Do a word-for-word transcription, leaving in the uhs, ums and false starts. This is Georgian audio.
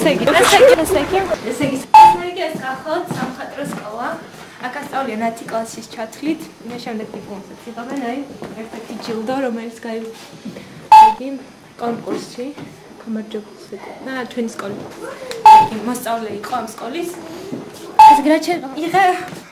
ესე იგი, ესე იგი, ესე იგი. ესე იგი, ესე იგი ეს გახოთ სამხატვრო სკოლა. აქ ასწავლიან ათი კლასის ჩათვლით. მე შემდეგ დიპლომსაც იღებენ, აი, ერთ-ერთი ჯილდო, რომელიც გაიგე კონკურსში. გამარჯვებულს ვეკუნა ჩვენი სკოლა. იგი მოსწავლე იყო ამ სკოლის. ეს გრაჩე იღე